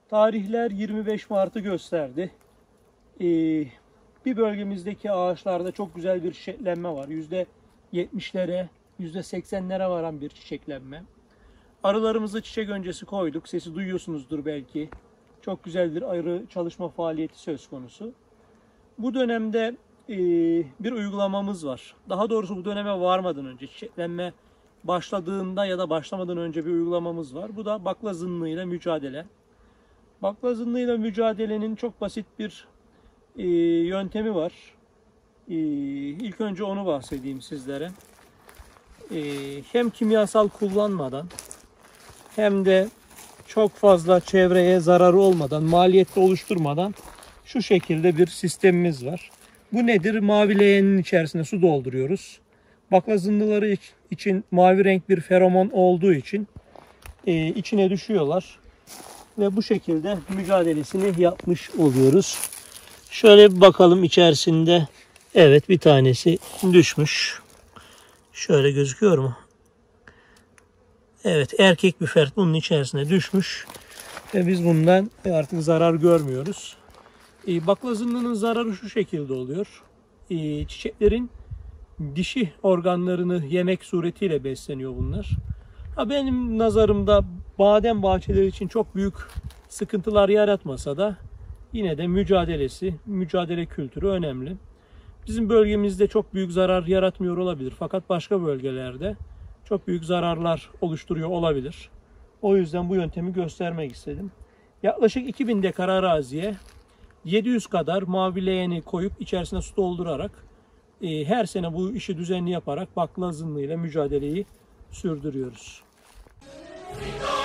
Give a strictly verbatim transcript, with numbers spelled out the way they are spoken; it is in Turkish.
Tarihler yirmi beş Mart'ı gösterdi. Ee, bir bölgemizdeki ağaçlarda çok güzel bir çiçeklenme var. yüzde yetmişlere, yüzde seksenlere varan bir çiçeklenme. Arılarımızı çiçek öncesi koyduk. Sesi duyuyorsunuzdur belki. Çok güzel bir arı çalışma faaliyeti söz konusu. Bu dönemde e, bir uygulamamız var. Daha doğrusu bu döneme varmadan önce, çiçeklenme başladığında ya da başlamadan önce bir uygulamamız var. Bu da bakla zınnığıyla mücadele. Bakla zınnığıyla mücadelenin çok basit bir e, yöntemi var. E, ilk önce onu bahsedeyim sizlere. E, hem kimyasal kullanmadan hem de çok fazla çevreye zararı olmadan, maliyette oluşturmadan şu şekilde bir sistemimiz var. Bu nedir? Mavi leğenin içerisine su dolduruyoruz. Bakla zınnıları için mavi renk bir feromon olduğu için e, içine düşüyorlar. Ve bu şekilde mücadelesini yapmış oluyoruz. Şöyle bir bakalım içerisinde. Evet, bir tanesi düşmüş. Şöyle gözüküyor mu? Evet, erkek bir fert bunun içerisine düşmüş. Ve biz bundan artık zarar görmüyoruz. Bakla zınnının zararı şu şekilde oluyor. Çiçeklerin dişi organlarını yemek suretiyle besleniyor bunlar. Ha, benim nazarımda badem bahçeleri için çok büyük sıkıntılar yaratmasa da yine de mücadelesi, mücadele kültürü önemli. Bizim bölgemizde çok büyük zarar yaratmıyor olabilir. Fakat başka bölgelerde çok büyük zararlar oluşturuyor olabilir. O yüzden bu yöntemi göstermek istedim. Yaklaşık iki bin dekar araziye yedi yüz kadar mavi leğeni koyup içerisine su doldurarak e, her sene bu işi düzenli yaparak bakla zınnıyla mücadeleyi sürdürüyoruz.